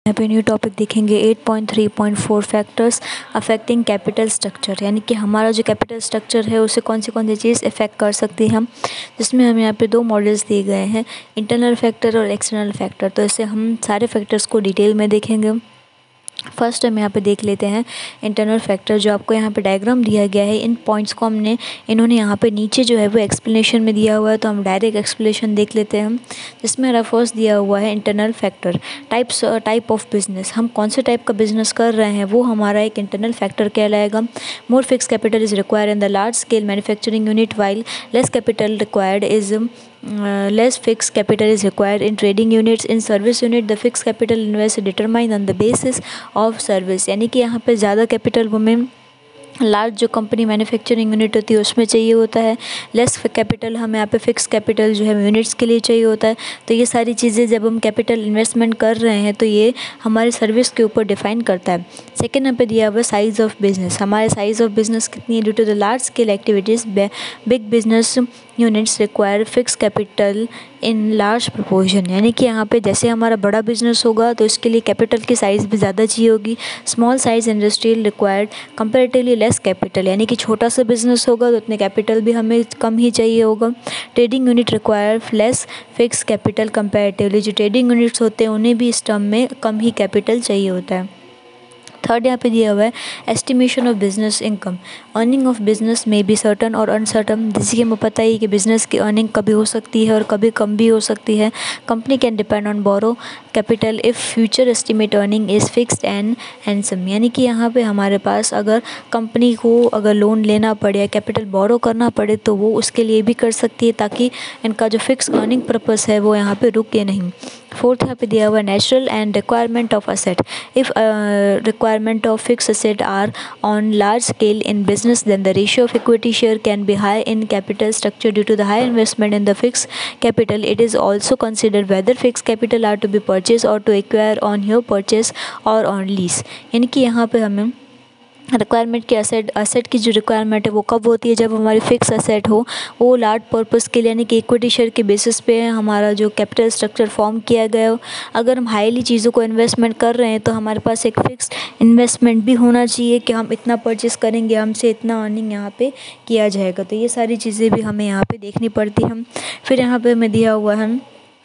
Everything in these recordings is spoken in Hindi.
यहाँ पे न्यू टॉपिक देखेंगे 8.3.4 फैक्टर्स अफेक्टिंग कैपिटल स्ट्रक्चर, यानी कि हमारा जो कैपिटल स्ट्रक्चर है उसे कौन सी चीज़ इफेक्ट कर सकती है हम, जिसमें हमें यहाँ पे दो मॉडल्स दिए गए हैं, इंटरनल फैक्टर और एक्सटर्नल फैक्टर। तो इसे हम सारे फैक्टर्स को डिटेल में देखेंगे। फर्स्ट हम यहाँ पे देख लेते हैं इंटरनल फैक्टर, जो आपको यहाँ पे डायग्राम दिया गया है। इन पॉइंट्स को इन्होंने यहाँ पे नीचे जो है वो एक्सप्लेनेशन में दिया हुआ है, तो हम डायरेक्ट एक्सप्लेनेशन देख लेते हैं। जिसमें हमारा फर्स्ट दिया हुआ है internal factor type of business, हम कौन से टाइप का बिजनेस कर रहे हैं वो हमारा एक इंटरनल फैक्टर कहलाएगा। More fix capital is required in the large scale manufacturing unit, while less capital required is less fixed capital is required in trading units. In service unit the fixed capital invest is determined on the basis of service, यानी कि यहाँ पे ज़्यादा कैपिटल हमें लार्ज जो कंपनी मैन्युफैक्चरिंग यूनिट होती है उसमें चाहिए होता है, लेस कैपिटल हमें यहाँ पे फिक्स कैपिटल जो है यूनिट्स के लिए चाहिए होता है। तो ये सारी चीज़ें जब हम कैपिटल इन्वेस्टमेंट कर रहे हैं तो ये हमारे सर्विस के ऊपर डिफाइन करता है। सेकेंड यहाँ पे दिया हुआ साइज़ ऑफ बिजनेस, हमारे साइज़ ऑफ बिजनेस कितनी है। Due to the large scale activities big business units require fix capital in large proportion, यानी कि यहाँ पे जैसे हमारा बड़ा बिजनेस होगा तो इसके लिए कैपिटल की साइज़ भी ज़्यादा चाहिए होगी। Small size industrial required comparatively less capital, यानी कि छोटा सा बिजनेस होगा तो उतने कैपिटल भी हमें कम ही चाहिए होगा। Trading unit require less fix capital comparatively, जो ट्रेडिंग यूनिट्स होते हैं उन्हें भी इस टर्म में कम ही कैपिटल चाहिए होता है। थर्ड यहाँ पे दिया हुआ है estimation of business income, earning of business में बी सर्टन और अनसर्टन, जैसे कि हमें पता ही कि बिजनेस की अर्निंग कभी हो सकती है और कभी कम भी हो सकती है। Company can depend on borrow capital if future estimate earning is fixed and handsome, यानी कि यहाँ पे हमारे पास अगर कंपनी को अगर लोन लेना पड़े या कैपिटल बोरो करना पड़े तो वो उसके लिए भी कर सकती है, ताकि इनका जो फिक्स अर्निंग पर्पस है वो यहाँ पे रुके नहीं। फोर्थ यहाँ पे दिया हुआ है natural and requirement of asset, if requirement of fixed asset are on large scale in business, then the ratio of equity share can be high in capital structure due to the high investment in the fixed capital. It is also considered whether fixed capital are to be purchased or to acquire on your purchase or on lease, यानी कि यहाँ पे हमें रिक्वायरमेंट की असेट की जो रिक्वायरमेंट है वो कब होती है, जब हमारी फिक्स असेट हो वो लार्ज पर्पस के लिए, यानी कि इक्विटी शेयर के बेसिस पे हमारा जो कैपिटल स्ट्रक्चर फॉर्म किया गया हो। अगर हम हाईली चीज़ों को इन्वेस्टमेंट कर रहे हैं तो हमारे पास एक फिक्स इन्वेस्टमेंट भी होना चाहिए कि हम इतना परचेस करेंगे, हमसे इतना अर्निंग यहाँ पे किया जाएगा। तो ये सारी चीज़ें भी हमें यहाँ पे देखनी पड़ती हैं। फिर यहाँ पे हमें दिया हुआ है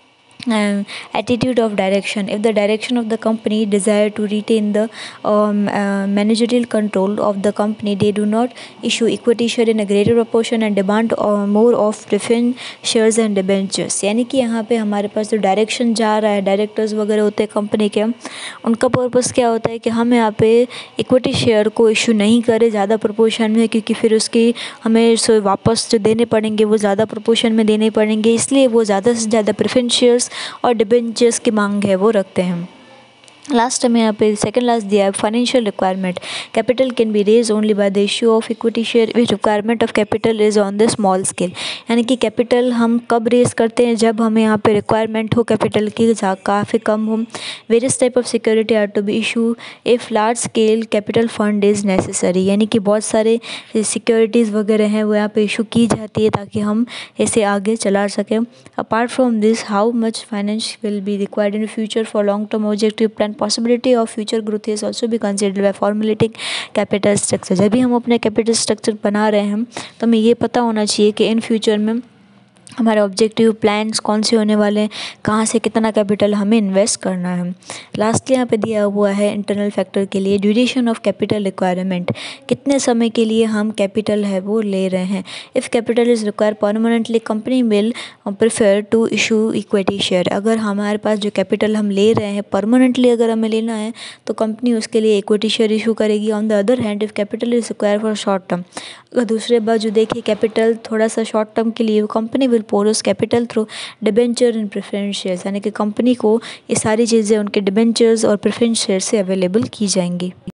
attitude of direction, if the direction of the company desire to retain the managerial control of the company, they do not issue equity share in a greater proportion and demand more of preference shares and debentures, यानी कि यहाँ पे हमारे पास जो डायरेक्शन जा रहा है, डायरेक्टर्स वगैरह होते हैं कंपनी के, उनका पर्पस क्या होता है कि हम यहाँ पे इक्विटी शेयर को इशू नहीं करें ज़्यादा प्रोपोर्शन में, क्योंकि फिर उसकी हमें वापस जो देने पड़ेंगे वो ज़्यादा प्रोपोर्शन में देने पड़ेंगे, इसलिए वो ज़्यादा से ज़्यादा प्रेफरेंस शेयर्स और डिबेंचर्स की मांग है वो रखते हैं। लास्ट में यहाँ पे सेकंड लास्ट दिया है financial requirement, capital can be raise only by the issue of equity share which requirement of capital is on the small scale, यानी कि कैपिटल हम कब रेज करते हैं, जब हमें यहाँ पे रिक्वायरमेंट हो कैपिटल की काफ़ी कम हो। Various type of security are to be issue if large scale capital fund is necessary, यानी कि बहुत सारे सिक्योरिटीज़ वगैरह हैं वो यहाँ पे इशू की जाती है ताकि हम इसे आगे चला सकें। Apart from this how much finance will be required in future for long term objective plan, possibility of future growth is also be considered by formulating capital structure। जब भी हम अपने कैपिटल स्ट्रक्चर बना रहे हैं तो हमें ये पता होना चाहिए कि इन फ्यूचर में हमारे ऑब्जेक्टिव प्लान्स कौन से होने वाले हैं, कहाँ से कितना कैपिटल हमें इन्वेस्ट करना है। लास्टली यहाँ पे दिया हुआ है इंटरनल फैक्टर के लिए ड्यूरेशन ऑफ कैपिटल रिक्वायरमेंट, कितने समय के लिए हम कैपिटल है वो ले रहे हैं। If capital is require permanently company will prefer to issue equity share, अगर हमारे पास जो कैपिटल हम ले रहे हैं परमानेंटली अगर हमें लेना है तो कंपनी उसके लिए इक्विटी शेयर इशू करेगी। On the other hand if capital is require for short term, अगर दूसरे बार जो देखिए कैपिटल थोड़ा सा शॉर्ट टर्म के लिए, company will procure capital through debenture and preference shares, यानी कि कंपनी को ये सारी चीज़ें उनके डिबेंचर्स और प्रेफरेंस शेयर से अवेलेबल की जाएंगी।